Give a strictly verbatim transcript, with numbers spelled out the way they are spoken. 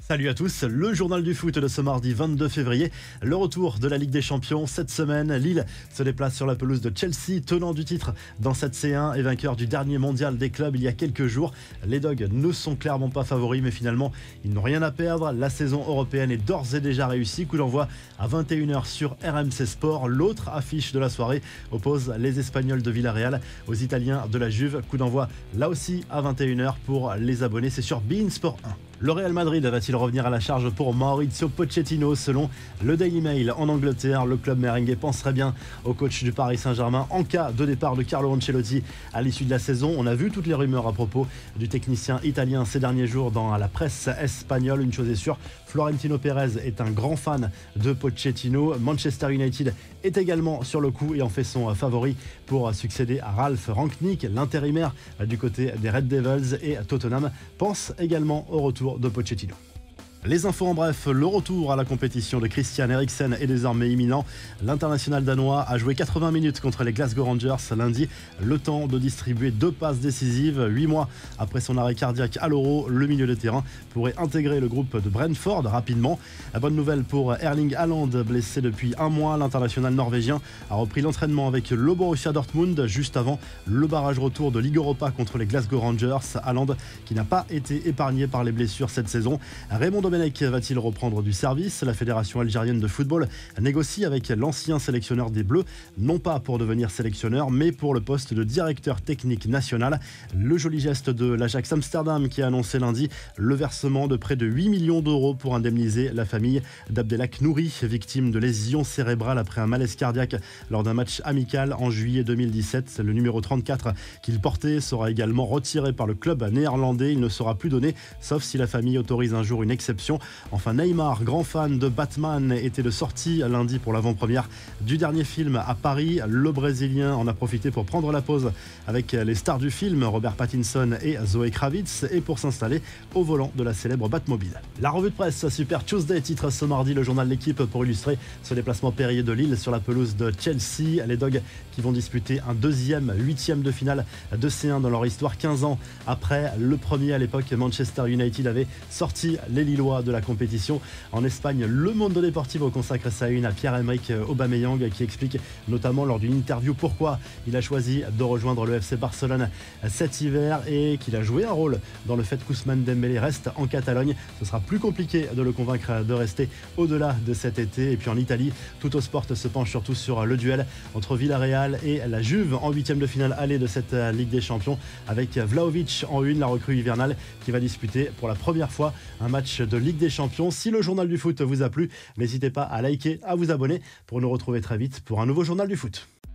Salut à tous, le journal du foot de ce mardi vingt-deux février. Le retour de la Ligue des Champions cette semaine. Lille se déplace sur la pelouse de Chelsea, tenant du titre dans cette C un et vainqueur du dernier mondial des clubs il y a quelques jours. Les Dogs ne sont clairement pas favoris, mais finalement, ils n'ont rien à perdre. La saison européenne est d'ores et déjà réussie. Coup d'envoi à vingt et une heures sur R M C Sport. L'autre affiche de la soirée oppose les Espagnols de Villarreal aux Italiens de la Juve. Coup d'envoi là aussi à vingt et une heures pour les abonnés. C'est sur beIN Sport un. Le Real Madrid va-t-il revenir à la charge pour Mauricio Pochettino? Selon le Daily Mail en Angleterre, le club merengue penserait bien au coach du Paris Saint-Germain en cas de départ de Carlo Ancelotti à l'issue de la saison. On a vu toutes les rumeurs à propos du technicien italien ces derniers jours dans la presse espagnole. Une chose est sûre, Florentino Pérez est un grand fan de Pochettino. Manchester United est également sur le coup et en fait son favori pour succéder à Ralph Rangnick, l'intérimaire du côté des Red Devils, et Tottenham pense également au retour de Pochettino. Les infos en bref, le retour à la compétition de Christian Eriksen est désormais imminent. L'international danois a joué quatre-vingts minutes contre les Glasgow Rangers lundi, le temps de distribuer deux passes décisives. Huit mois après son arrêt cardiaque à l'Euro, le milieu de terrain pourrait intégrer le groupe de Brentford rapidement. La bonne nouvelle pour Erling Haaland, blessé depuis un mois, l'international norvégien a repris l'entraînement avec le Borussia Dortmund juste avant le barrage retour de Ligue Europa contre les Glasgow Rangers. Haaland qui n'a pas été épargné par les blessures cette saison. Raymond Domenech va-t-il reprendre du service? La fédération algérienne de football négocie avec l'ancien sélectionneur des Bleus, non pas pour devenir sélectionneur, mais pour le poste de directeur technique national. Le joli geste de l'Ajax Amsterdam qui a annoncé lundi le versement de près de huit millions d'euros pour indemniser la famille d'Abdelhak Nouri, victime de lésions cérébrales après un malaise cardiaque lors d'un match amical en juillet deux mille dix-sept. Le numéro trente-quatre qu'il portait sera également retiré par le club néerlandais. Il ne sera plus donné, sauf si la famille autorise un jour une exception. Enfin, Neymar, grand fan de Batman, était de sortie lundi pour l'avant-première du dernier film à Paris. Le Brésilien en a profité pour prendre la pause avec les stars du film, Robert Pattinson et Zoé Kravitz, et pour s'installer au volant de la célèbre Batmobile. La revue de presse Super Tuesday titre ce mardi le journal L'Équipe pour illustrer ce déplacement périlleux de Lille sur la pelouse de Chelsea. Les Dogs qui vont disputer un deuxième huitième de finale de C un dans leur histoire, quinze ans après le premier. À l'époque, Manchester United avait sorti les Lillois de la compétition. En Espagne, le Mundo Deportivo consacre sa une à Pierre-Emerick Aubameyang qui explique notamment lors d'une interview pourquoi il a choisi de rejoindre le F C Barcelone cet hiver et qu'il a joué un rôle dans le fait qu'Ousmane Dembélé reste en Catalogne. Ce sera plus compliqué de le convaincre de rester au-delà de cet été. Et puis en Italie, Tuttosport se penche surtout sur le duel entre Villarreal et la Juve en huitième de finale aller de cette Ligue des Champions, avec Vlahovic en une, la recrue hivernale qui va disputer pour la première fois un match de Ligue des Champions. Si le journal du foot vous a plu, n'hésitez pas à liker, à vous abonner pour nous retrouver très vite pour un nouveau journal du foot.